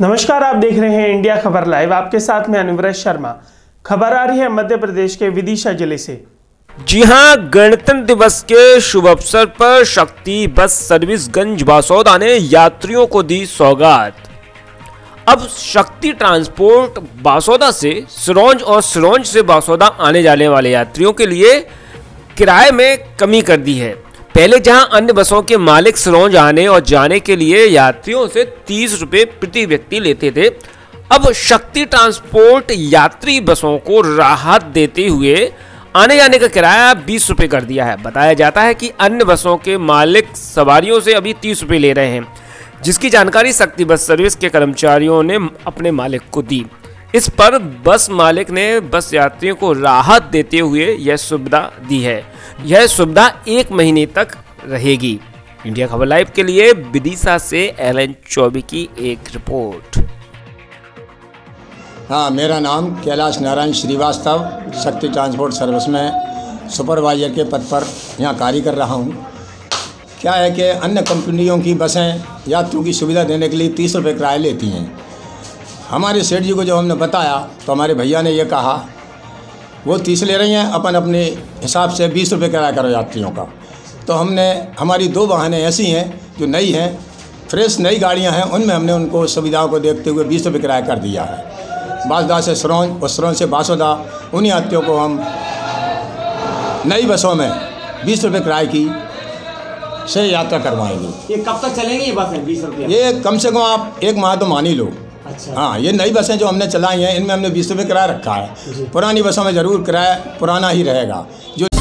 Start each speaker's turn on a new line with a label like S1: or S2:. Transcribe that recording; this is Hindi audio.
S1: नमस्कार, आप देख रहे हैं इंडिया खबर लाइव। आपके साथ में अनुव्रत शर्मा। खबर आ रही है मध्य प्रदेश के विदिशा जिले से।
S2: जी हां, गणतंत्र दिवस के शुभ अवसर पर शक्ति बस सर्विस गंज बासौदा ने यात्रियों को दी सौगात। अब शक्ति ट्रांसपोर्ट बासौदा से सिरोंज और सिरोंज से बासौदा आने जाने वाले यात्रियों के लिए किराए में कमी कर दी है। पहले जहां अन्य बसों के मालिक सिरोंज आने और जाने के लिए यात्रियों से 30 रुपये प्रति व्यक्ति लेते थे, अब शक्ति ट्रांसपोर्ट यात्री बसों को राहत देते हुए आने जाने का किराया 20 रुपये कर दिया है। बताया जाता है कि अन्य बसों के मालिक सवारियों से अभी 30 रुपये ले रहे हैं, जिसकी जानकारी शक्ति बस सर्विस के कर्मचारियों ने अपने मालिक को दी। इस पर बस मालिक ने बस यात्रियों को राहत देते हुए यह सुविधा दी है। यह सुविधा 1 महीने तक रहेगी। इंडिया खबर लाइव के लिए विदिशा से LN चौबे की एक रिपोर्ट।
S3: हाँ, मेरा नाम कैलाश नारायण श्रीवास्तव, शक्ति ट्रांसपोर्ट सर्विस में सुपरवाइजर के पद पर यहाँ कार्य कर रहा हूँ। क्या है कि अन्य कंपनियों की बसें यात्रियों की सुविधा देने के लिए 30 रुपये किराया लेती हैं। हमारे सेठ जी को जब हमने बताया तो हमारे भैया ने ये कहा वो 30 ले रही हैं, अपन अपने हिसाब से 20 रुपये किराया करो यात्रियों का। तो हमने, हमारी 2 वाहनें ऐसी हैं जो नई हैं, फ्रेश नई गाड़ियां हैं, उनमें हमने उनको सुविधाओं को देखते हुए 20 रुपये किराया कर दिया है। बासौदा से सिरोंज और सिरोंज से बासौदा, उन यात्रियों को हम नई बसों में 20 रुपये किराए की से यात्रा करवाएंगे।
S4: ये कब तक चलेंगी ये बसें 20 रुपये?
S3: ये कम से कम आप 1 माह तो मान ही लो।
S4: अच्छा।
S3: हाँ, ये नई बसें जो हमने चलाई हैं इनमें हमने 20 रुपये किराया रखा है। पुरानी बसों में ज़रूर किराया पुराना ही रहेगा। जो